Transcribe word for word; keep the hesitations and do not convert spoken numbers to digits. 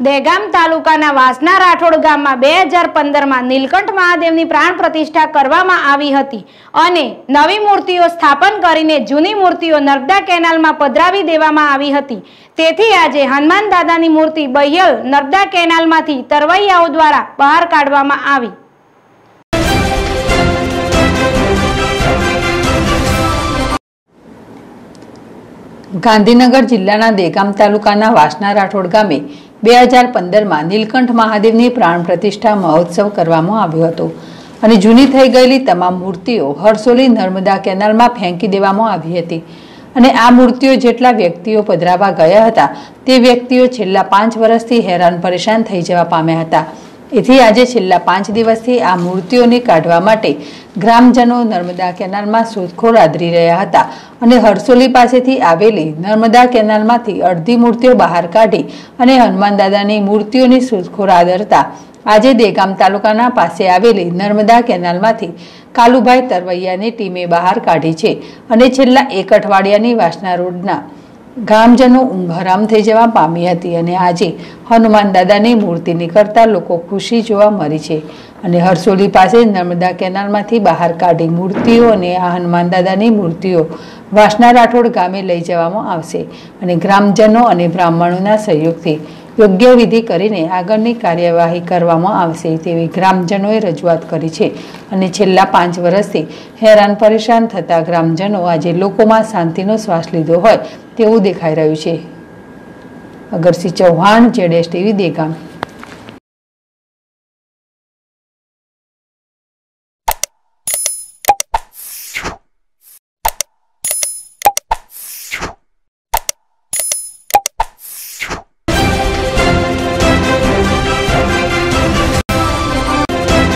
દહેગામ તાલુકાના વાસના રાઠોડ ગામમાં બે હજાર પંદરમાં નીલકંઠ મહાદેવની પ્રાણ પ્રતિષ્ઠા કરવામાં આવી હતી અને નવી મૂર્તિઓ સ્થાપન કરીને જૂની મૂર્તિઓ નર્મદા કેનાલમાં પધરાવી દેવામાં આવી હતી। તેથી આજે હનુમાન દાદાની મૂર્તિ બહિયલ નર્મદા કેનાલમાંથી તરવૈયાઓ દ્વારા બહાર કાઢવામાં આવી। ગાંધીનગર જિલ્લાના દહેગામ તાલુકાના વાસના રાઠોડ ગામે બે હજાર પંદરમાં નીલકંઠ મહાદેવની પ્રાણ પ્રતિષ્ઠા મહોત્સવ કરવામાં આવ્યો હતો અને જૂની થઈ ગયેલી તમામ મૂર્તિઓ હરસોલી નર્મદા કેનાલમાં ફેંકી દેવામાં આવી હતી અને આ મૂર્તિઓ જેટલા વ્યક્તિઓ પધરાવા ગયા હતા તે વ્યક્તિઓ છેલ્લા પાંચ વર્ષથી હેરાન પરેશાન થઈ જવા પામ્યા હતા। એથી આજે છેલ્લા પાંચ દિવસથી આ મૂર્તિઓને કાઢવા માટે ગ્રામજનો નર્મદા કેનાલમાં શોધખોળ આદરી રહ્યા હતા અને હરસોલી પાસેથી આવેલી નર્મદા કેનાલમાંથી અડધી મૂર્તિઓ બહાર કાઢી અને હનુમાન દાદાની મૂર્તિઓની શોધખોળ આદરતા આજે દહેગામ તાલુકાના પાસે આવેલી નર્મદા કેનાલમાંથી કાલુભાઈ તરવૈયાની ટીમે બહાર કાઢી છે અને છેલ્લા એક અઠવાડિયાની વાસના રોડના ગામજનો ઊંઘ હરામ થઈ જવા પામી હતી અને આજે હનુમાન દાદાની મૂર્તિ નીકળતા લોકો ખુશી જોવા મળી છે અને હરસોલી પાસે નર્મદા કેનાલમાંથી બહાર કાઢી મૂર્તિઓ અને આ હનુમાન દાદાની મૂર્તિઓ વાસના રાઠોડ ગામે લઈ જવામાં આવશે અને ગ્રામજનો અને બ્રાહ્મણોના સહયોગથી યોગ્ય વિધિ કરીને આગળની કાર્યવાહી કરવામાં આવશે તેવી ગ્રામજનોએ રજૂઆત કરી છે અને છેલ્લા પાંચ વર્ષથી હેરાન પરેશાન થતા ગ્રામજનો આજે લોકોમાં શાંતિનો શ્વાસ લીધો હોય તેવું દેખાઈ રહ્યું છે। અગરસિંહ ચૌહાણ, જેડેશ ટીવી, દહેગામ।